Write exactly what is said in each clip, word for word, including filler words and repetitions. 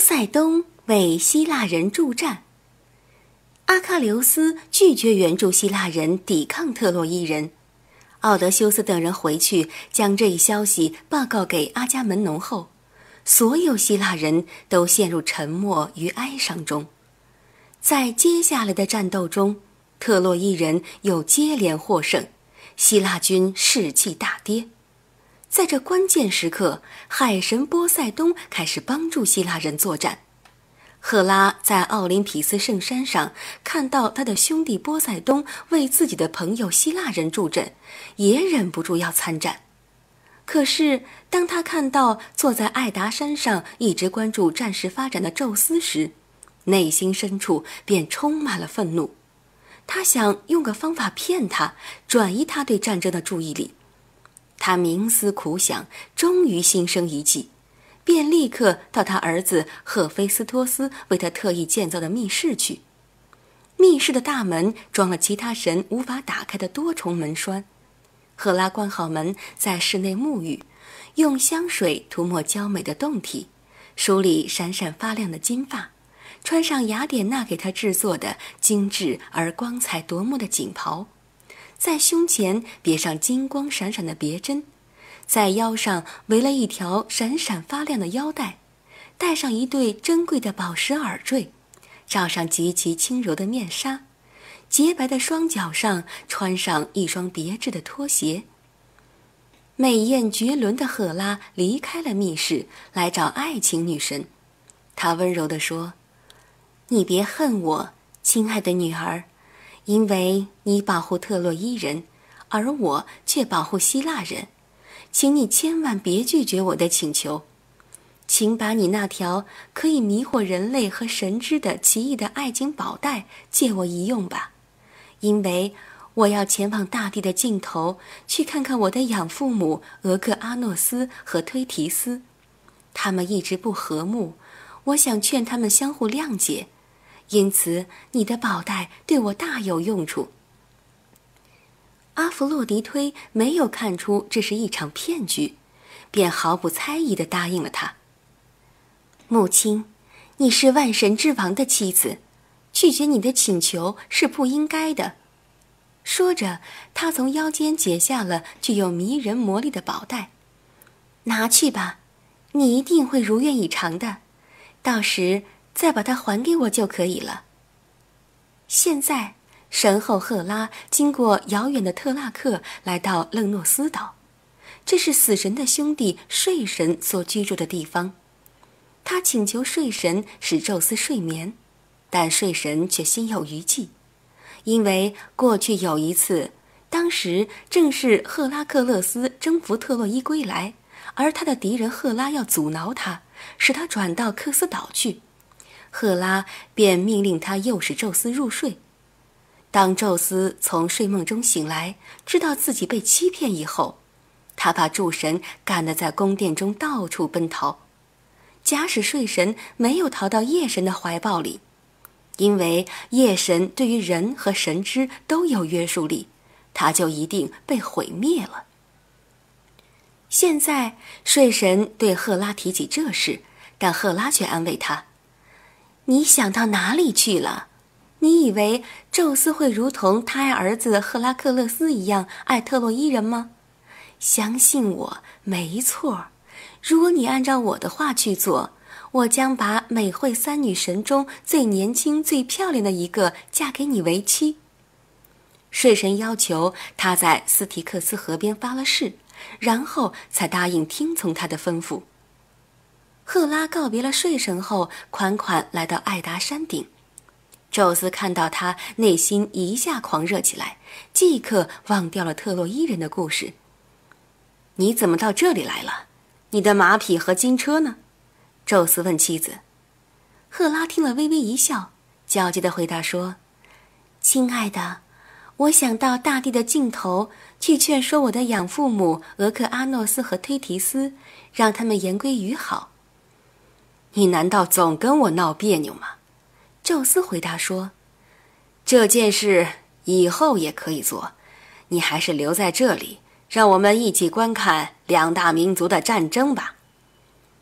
塞冬为希腊人助战。阿喀琉斯拒绝援助希腊人抵抗特洛伊人。奥德修斯等人回去将这一消息报告给阿伽门农后，所有希腊人都陷入沉默与哀伤中。在接下来的战斗中，特洛伊人又接连获胜，希腊军士气大跌。在这关键时刻，海神波塞冬开始帮助希腊人作战。赫拉在奥林匹斯圣山上看到他的兄弟波塞冬为自己的朋友希腊人助阵，也忍不住要参战。可是当他看到坐在艾达山上一直关注战事发展的宙斯时，内心深处便充满了愤怒。他想用个方法骗他，转移他对战争的注意力。他冥思苦想，终于心生一计，便立刻到他儿子赫菲斯托斯为他特意建造的密室去。密室的大门装了其他神无法打开的多重门栓。赫拉关好门，在室内沐浴，用香水涂抹娇美的胴体，梳理闪闪发亮的金发，穿上雅典娜给他制作的精致而光彩夺目的锦袍，在胸前别上金光闪闪的别针，在腰上围了一条闪闪发亮的腰带，戴上一对珍贵的宝石耳坠，罩上极其轻柔的面纱，洁白的双脚上穿上一双别致的拖鞋。美艳绝伦的赫拉离开了密室，来找爱情女神。她温柔地说：“你别恨我，亲爱的女儿，因为你保护特洛伊人，而我却保护希腊人。请你千万别拒绝我的请求，请把你那条可以迷惑人类和神之的奇异的爱情宝带借我一用吧，因为我要前往大地的尽头，去看看我的养父母俄克阿诺斯和推提斯。他们一直不和睦，我想劝他们相互谅解，因此你的宝带对我大有用处。”阿弗洛狄忒没有看出这是一场骗局，便毫不猜疑地答应了他。母亲，你是万神之王的妻子，拒绝你的请求是不应该的。说着，他从腰间解下了具有迷人魔力的宝带。拿去吧，你一定会如愿以偿的，到时再把它还给我就可以了。现在神后赫拉经过遥远的特拉克，来到勒诺斯岛，这是死神的兄弟睡神所居住的地方。他请求睡神使宙斯睡眠，但睡神却心有余悸，因为过去有一次，当时正是赫拉克勒斯征服特洛伊归来，而他的敌人赫拉要阻挠他，使他转到克斯岛去。赫拉便命令他诱使宙斯入睡。当宙斯从睡梦中醒来，知道自己被欺骗以后，他把诸神赶得在宫殿中到处奔逃。假使睡神没有逃到夜神的怀抱里，因为夜神对于人和神之都有约束力，他就一定被毁灭了。现在睡神对赫拉提起这事，但赫拉却安慰他：“你想到哪里去了？你以为宙斯会如同他爱儿子赫拉克勒斯一样爱特洛伊人吗？相信我，没错。如果你按照我的话去做，我将把美惠三女神中最年轻最漂亮的一个嫁给你为妻。”睡神要求他在斯提克斯河边发了誓，然后才答应听从他的吩咐。赫拉告别了睡神后，款款来到艾达山顶。宙斯看到他，内心一下狂热起来，即刻忘掉了特洛伊人的故事。“你怎么到这里来了？你的马匹和金车呢？”宙斯问妻子。赫拉听了微微一笑，焦急地回答说：“亲爱的，我想到大地的尽头去劝说我的养父母俄克阿诺斯和忒提斯，让他们言归于好。”“你难道总跟我闹别扭吗？”宙斯回答说：“这件事以后也可以做，你还是留在这里，让我们一起观看两大民族的战争吧。”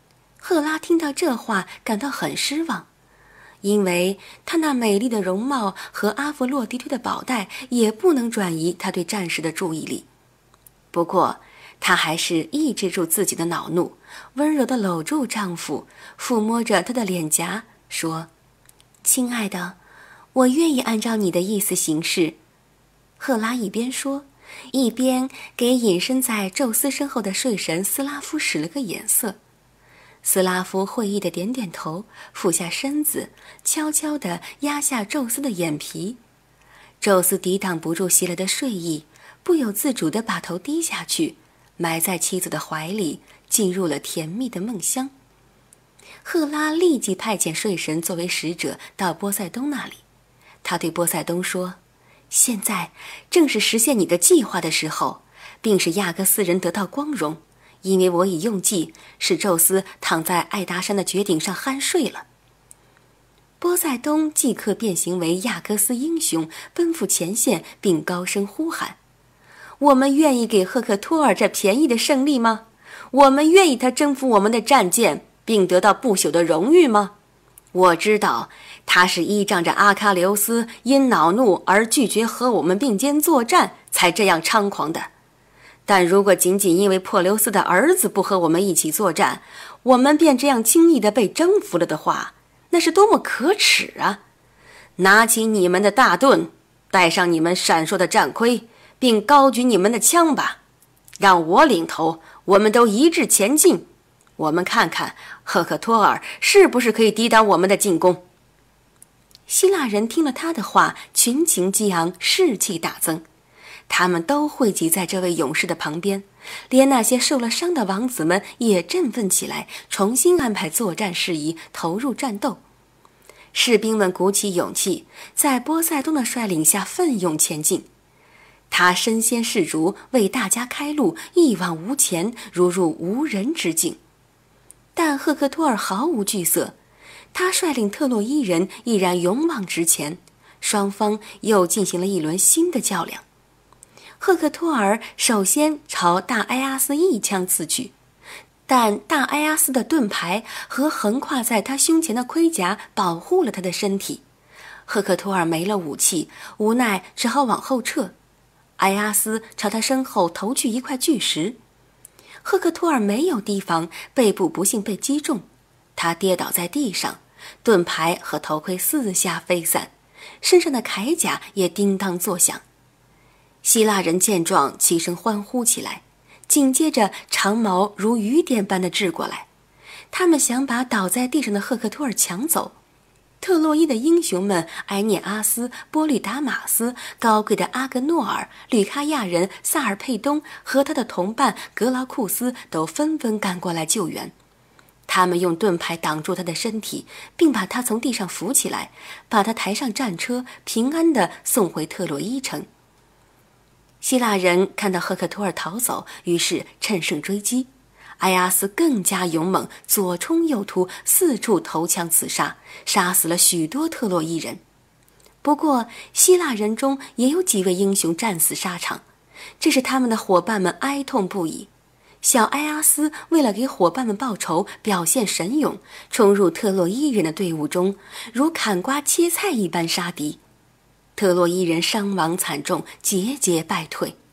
赫拉听到这话，感到很失望，因为她那美丽的容貌和阿弗洛狄忒的宝带也不能转移她对战士的注意力。不过，她还是抑制住自己的恼怒，温柔地搂住丈夫，抚摸着他的脸颊，说：“亲爱的，我愿意按照你的意思行事。”赫拉一边说，一边给隐身在宙斯身后的睡神斯拉夫使了个眼色。斯拉夫会意地点点头，俯下身子，悄悄地压下宙斯的眼皮。宙斯抵挡不住袭来的睡意，不由自主地把头低下去，埋在妻子的怀里，进入了甜蜜的梦乡。赫拉立即派遣睡神作为使者到波塞冬那里。他对波塞冬说：“现在正是实现你的计划的时候，并使亚哥斯人得到光荣，因为我已用计使宙斯躺在艾达山的绝顶上酣睡了。”波塞冬即刻变形为亚哥斯英雄，奔赴前线，并高声呼喊：“我们愿意给赫克托尔这便宜的胜利吗？我们愿意他征服我们的战舰，并得到不朽的荣誉吗？我知道他是依仗着阿喀琉斯因恼怒而拒绝和我们并肩作战，才这样猖狂的。但如果仅仅因为珀留斯的儿子不和我们一起作战，我们便这样轻易地被征服了的话，那是多么可耻啊！拿起你们的大盾，戴上你们闪烁的战盔，并高举你们的枪吧，让我领头，我们都一致前进。我们看看赫克托尔是不是可以抵挡我们的进攻。”希腊人听了他的话，群情激昂，士气大增。他们都汇集在这位勇士的旁边，连那些受了伤的王子们也振奋起来，重新安排作战事宜，投入战斗。士兵们鼓起勇气，在波塞冬的率领下奋勇前进。他身先士卒，为大家开路，一往无前，如入无人之境。但赫克托尔毫无惧色，他率领特洛伊人依然勇往直前，双方又进行了一轮新的较量。赫克托尔首先朝大埃阿斯一枪刺去，但大埃阿斯的盾牌和横跨在他胸前的盔甲保护了他的身体。赫克托尔没了武器，无奈只好往后撤。埃阿斯朝他身后投去一块巨石，赫克托尔没有提防，背部不幸被击中，他跌倒在地上，盾牌和头盔四下飞散，身上的铠甲也叮当作响。希腊人见状齐声欢呼起来，紧接着长矛如雨点般的掷过来，他们想把倒在地上的赫克托尔抢走。特洛伊的英雄们埃涅阿斯、波律达马斯、高贵的阿格诺尔、吕卡亚人萨尔佩东和他的同伴格劳库斯都纷纷赶过来救援。他们用盾牌挡住他的身体，并把他从地上扶起来，把他抬上战车，平安地送回特洛伊城。希腊人看到赫克托尔逃走，于是趁胜追击。埃阿斯更加勇猛，左冲右突，四处投枪刺杀，杀死了许多特洛伊人。不过希腊人中也有几位英雄战死沙场，这使他们的伙伴们哀痛不已。小埃阿斯为了给伙伴们报仇，表现神勇，冲入特洛伊人的队伍中，如砍瓜切菜一般杀敌。特洛伊人伤亡惨重，节节败退。